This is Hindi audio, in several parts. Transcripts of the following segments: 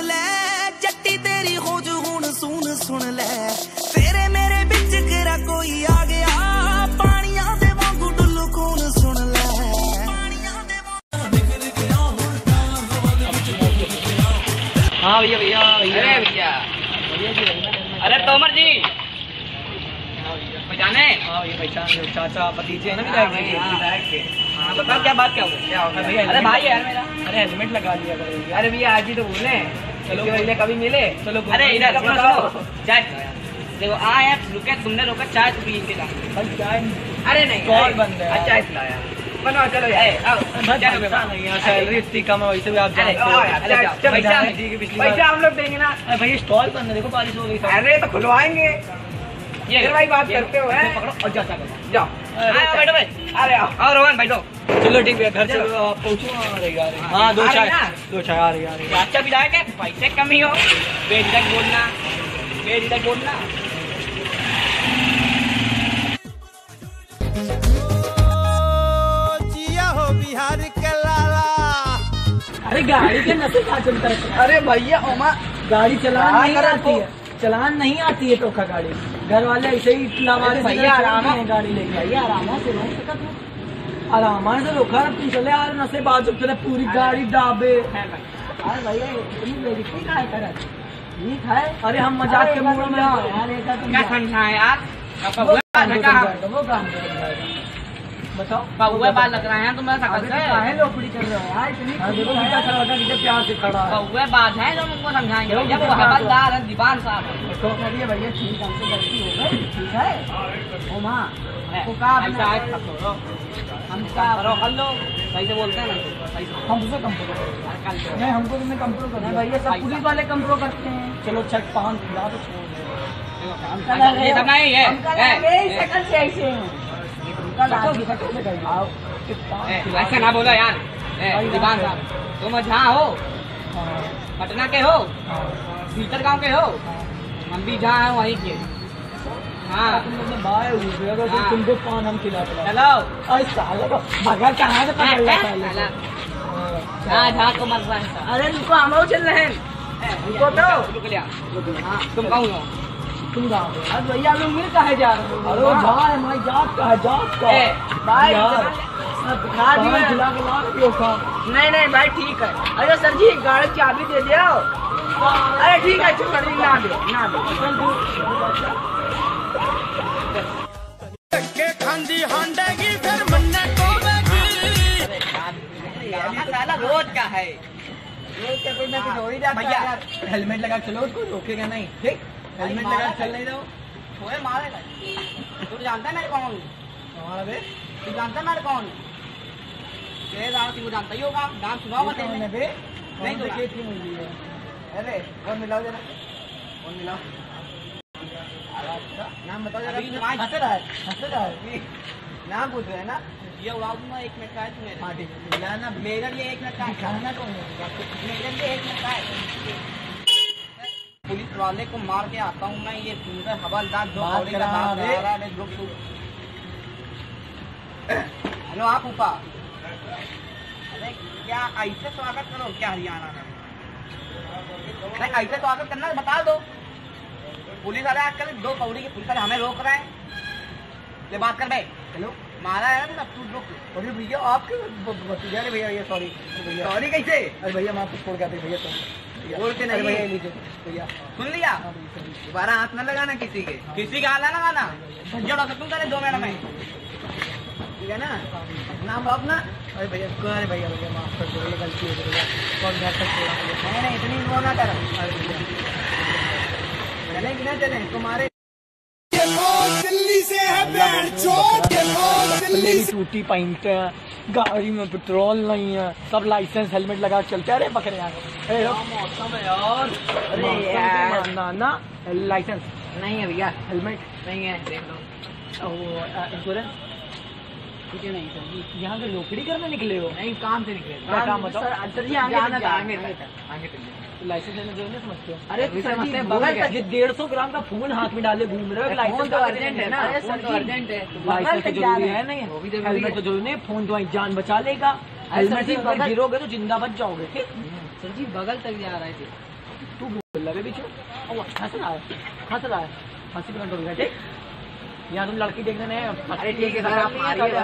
ले जट्टी तेरी खोज हुण सुन ले तेरे मेरे बिच केरा कोई आ गया पानिया दे वांगू डुल्लू खून सुन ले हाँ भैया भैया अरे भैया अरे तोमर जी पहचाने? हाँ ये पहचान चाचा भतीजे है ना विधायक के। हाँ तो क्या बात क्या हो भैया? अरे भाई यार मेरा, अरे हेलमेट लगा लिया करो। अरे भैया आज ही तो भूले, चलो पहले कभी मिले। चलो अरे इधर चाय देखो आए रुके, तुमने रोका चाय तो पी के चाय। अरे नहीं कॉल बंद है, चाय पिलाया बनवा। चलो यार सैलरी इतनी कम है वैसे भी आप पैसा हम लोग देंगे ना। भैया स्टॉल बंद है, देखो बारिश हो गई। अरे तो खुलवाएंगे, ये भाई बात करते हो हैं। पकड़ो और जाओ जाओ बैठो भाई। अरे आओ रोहन बैठो। चलो ठीक है घर चलो आप पहुँचो। हाँ दो चाय आ रही। अच्छा विधायक है, पैसे कमी हो बेझिझक बोलना, बेझिझक बोलना। जिया हो बिहार के लाला। अरे गाड़ी के नशे कहाँ चलता है? अरे भैया ओमा गाड़ी चलान नहीं आती है, चलान नहीं आती है टोका गाड़ी। घर वाले ऐसे ही भैया आराम है, गाड़ी लेके आइए आराम से आराम से रोका तुम चले यार नशे बाजू चले पूरी गाड़ी डाबे। अरे भैया ठीक है। अरे हम मजाक के मूड में क्या समझा है यार? बताओ कौवे बाल लग रहे हैं तुम्हें शकल से, लोकड़ी कर रहे हो यार इतनी प्यार से खड़ा है। कौवे बात है जो तुमको समझाएंगे। भैया वो हवलदार है, दीवान साहब है। भैया ठीक हमसे गलती हो गई, ठीक है। ओ माँ हम क्या करो कर लो, सही से बोलते हैं ना। हमसे कंप्रो नहीं, हमको तुमने कंप्रो करना है भैया। सब पुलिस वाले कंप्रो करते हैं। चलो चेक 5 खिला तो छोड़ दो। ये सब नहीं है ऐसा ना बोलो यार। दीवान साहब तुम जहाँ हो पटना के हो, भीतर गांव के हो, हम भी जहाँ हैं वहीं के। हाँ तुमको पान हम खिला चलो भगा कहाँ से जहाँ को मर रहा है। अरे रुको हम चल रहे हैं, रुको तो रुक लिया। तुम कौन हो? तुम गाँव अरे भैया लोग मिल कहे जा रहे हो? अरे जाए भाई जात का है, जात का भाई नहीं भाई ठीक है। अरे सर जी गाड़ी चाबी दे दो। अरे ठीक है छोड़ दी, ना दे खांदी हांडेगी फिर मन्ने कोवेगी। साला रोज का है, रोज का कोई ना कुछ हो ही जाता है यार। हेलमेट लगा चलो, उसको रोकेगा नहीं ठीक। हेलमेट लगा चल नहीं दो थोड़े मारेगा। तू जानता है मैं कौन? हमारा बे तू जानता है मैं कौन? तू जानता ही होगा, नाम सुनाओ मत नहीं तो अरे कौन मिलाओ जरा, कौन मिलाओ नाम बताओ जरा। हंस रहा है नाम पूछ रहे हैं ना? ये उड़ा दूंगा 1 मिनट का है तुम्हें। हाँ ठीक है ना, मेरे लिए 1 मिनट का है। खाना कौन है? मेरे लिए 1 मिनट का है। पुलिस वाले को मार के आता हूँ मैं, ये सुंदर हवलदार जो हेलो आप ऊपर। अरे क्या ऐसे स्वागत करो क्या हरियाणा में? नहीं ऐसे स्वागत करना बता दो। पुलिस वाले आजकल 2 कौड़ी के पुलिस वाले हमें रोक रहे हैं। ये बात कर भाई। हेलो मारा है ना तू रोक। अरे भैया आपके भतीजा ने भैया ये सॉरी भैया। सॉरी कैसे? अरे भैया मैं आपको छोड़ के आते भैया तो बोल के नहीं भैया लीजिए भैया। सुन लिया? दोबारा हाथ न लगाना किसी के, किसी का हाथ न लगाना। जोड़ो तुम करे 2 मिनट में, ठीक है ना? नाम बाप ना। अरे भैया भैया माफ कर दो, ये गलती हो गई भैया। कौन घर तक छोड़ा मुझे? नहीं इतनी वो ना करो। अरे भैया चले कि ना चले तुम्हारे दिल्ली से है बैंड चोट, दिल्ली से टूटी पैंट है, गाड़ी में पेट्रोल नहीं है, सब लाइसेंस हेलमेट लगा के चलते। अरे पकड़े यार, मौसम है यार। अरे यार ना लाइसेंस नहीं है भैया, हेलमेट नहीं है, देख लो। इंश्योरेंस कुछ नहीं सर जी। यहाँ के लोकड़ी करने निकले हो? नहीं काम से निकले। क्या काम बताओ? सर जी आगे लाइसेंस लेने जो नहीं समझते हो? अरे समझते हैं बगल तक 150 ग्राम का फोन हाथ में डाले घूम रहे हो। लाइसेंस तो अर्जेंट है ना? फोन तो अर्जेंट है, लाइसेंस तो जरूरी है नहीं? हेलमेट तो जरूरी नहीं, फोन तो जान बचा लेगा। हेलमेट से गिरोगे तो जिंदा बच जाओगे। ठीक सर जी बगल तक जा रहे थे। तू बोल लगे पीछे हंस रहा है हंसी पर कंट्रोल कर ठीक। यहाँ तुम लड़की देखने में अरे ठीक है सर आप मारिए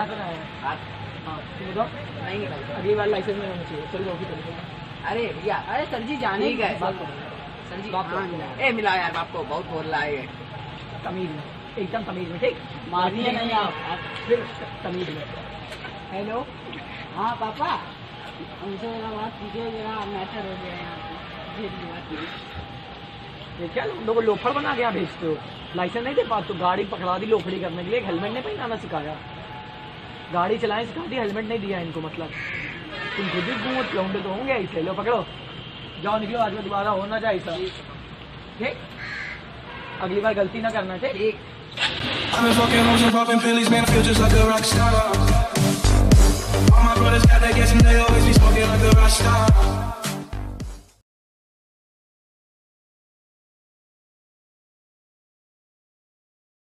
नहीं अगली बार लाइसेंस में होना चाहिए। चलो चलो अरे भैया अरे सर जी जाने ठीक है सर जी ए मिला यार आपको बहुत बोल रहा है तमीज में एकदम तमीज में ठीक मारिए नहीं आप फिर तमीज में। हेलो हाँ पापा हमसे जरा बात कीजिए जरा मैटर हो गया यहाँ ये क्या लोगों को लोफड़ बना के यहाँ भेजते हो। लाइसेंस नहीं दे पाते तो गाड़ी पकड़ा दी लोफड़ी करने के लिए। हेलमेट नहीं पहनाना सिखाया गाड़ी चलाएं सिखा दी हेलमेट नहीं दिया इनको मतलब तुम खुद ही घूमत लौंडे तो होंगे ऐसे। लो पकड़ो जाओ निकलो आज में दोबारा होना चाहिए सर ठीक। अगली बार गलती ना करना चाहिए। I've been fucking hoes and popping pillies, man, I feel just like a rock star.